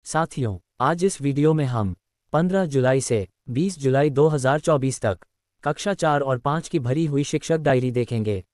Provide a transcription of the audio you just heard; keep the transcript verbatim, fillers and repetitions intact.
साथियों, आज इस वीडियो में हम पंद्रह जुलाई से बीस जुलाई दो हज़ार चौबीस तक कक्षा चार और पाँच की भरी हुई शिक्षक डायरी देखेंगे।